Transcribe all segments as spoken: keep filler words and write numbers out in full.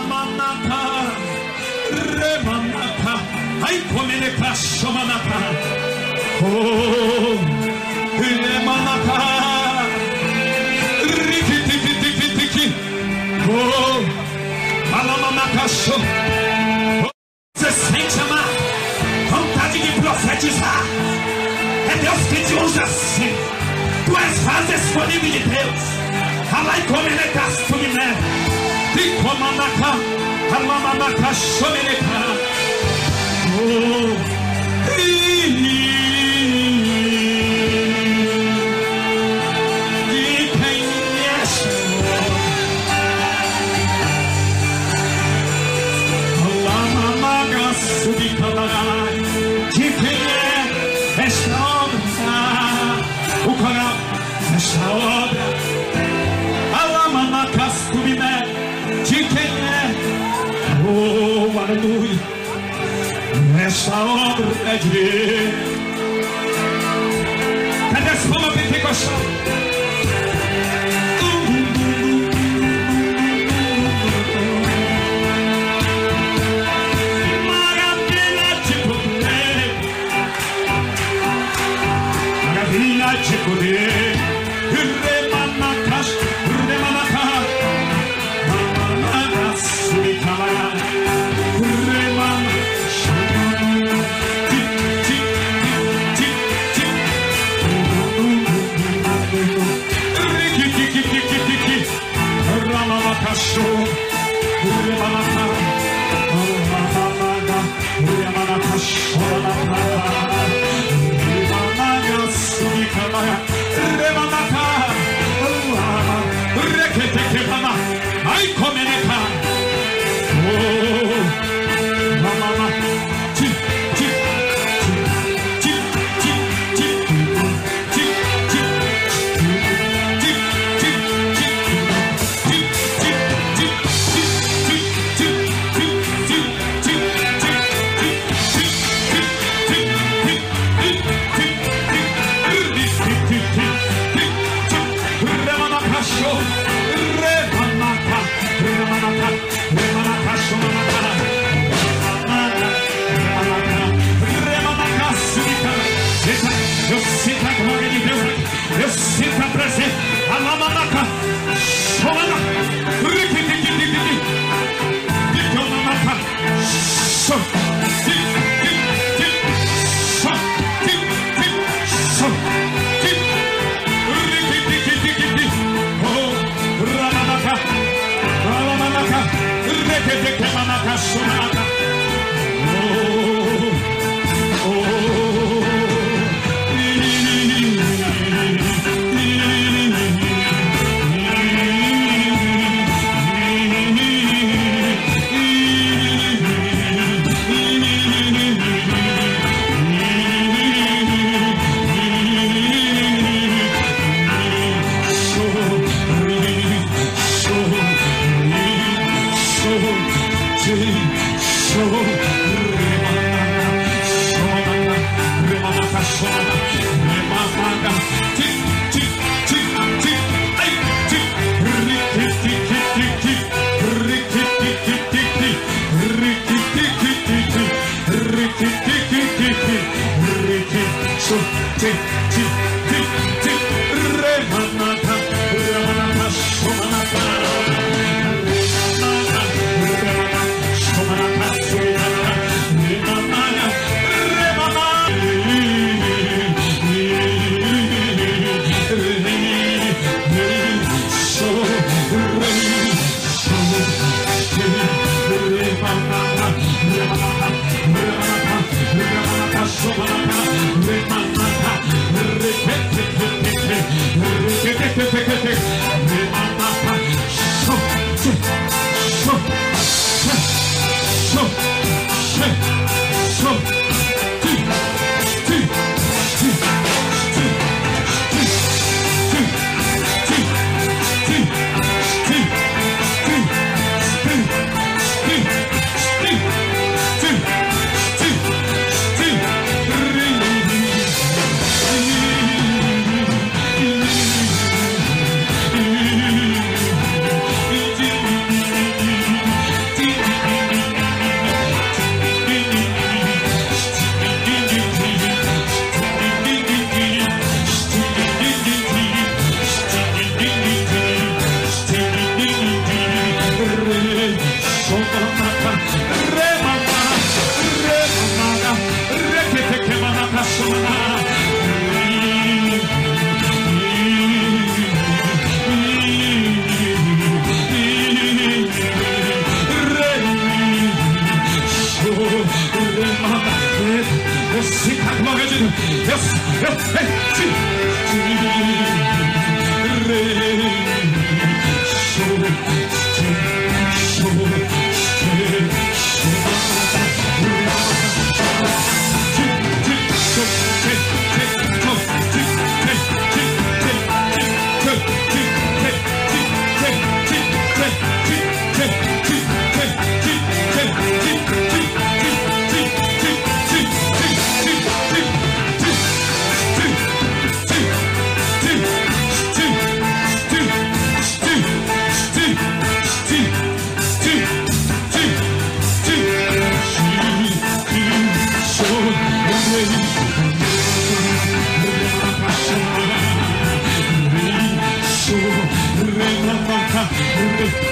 Alamanaka, Remanaka, I come in a crash, Manaka. Oh, Remanaka, Riki Tiki Tiki Tiki. Oh, Alamanaka, show. Você sente amar, vontade de profetizar. É Deus que te usa assim. Tu és vaso escolhido de Deus. Alai come ne castumine. Di komanaka, alamanaka shomeneka. Oh, di quem és? Alamanaka subikarai. De quem é esta obra? O coral desta obra. De quem é? Oh, aleluia. Essa obra é de Deus. Cadê essa palma pentecostal? Maravilha de poder. Maravilha de poder. Ai, come ne ca. Oh, mama, ti, ti, ti, ti, ti, ti, ti, ti, ti, ti, ti, ti, ti, ti, ti, ti,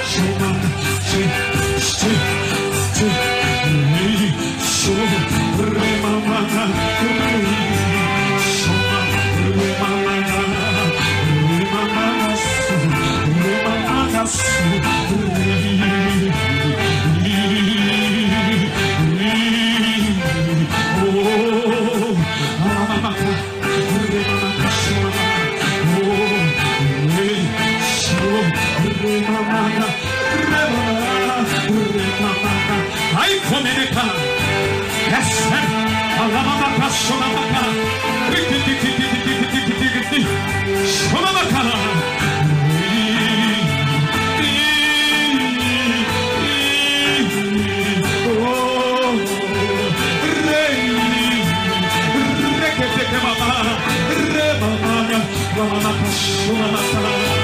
Ai comeneka, essa alama passionamaka, shonamaka, oh, rei, rekete mama, remama, mama passionamaka.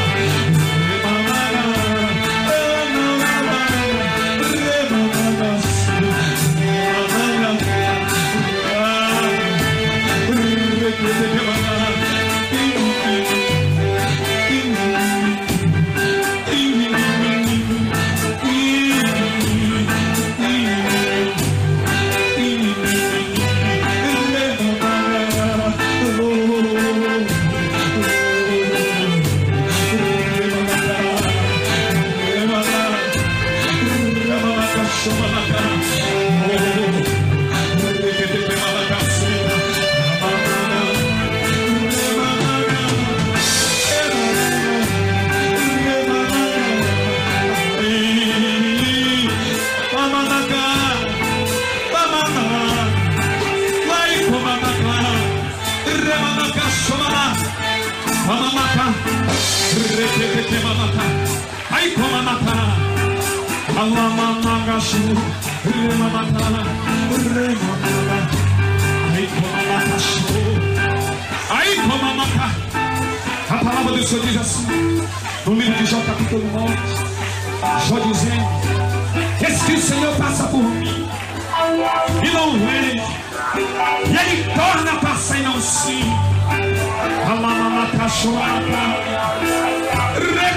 Ai como matar, Allah mangasu, remamata, remamata, ai como matasu, ai como matar. A palavra do Senhor diz assim, no livro de Jó capítulo nove, Jó dizendo, esse que o Senhor passa por mim e não vem, e Ele torna a passar e não sim. Allah mangasu,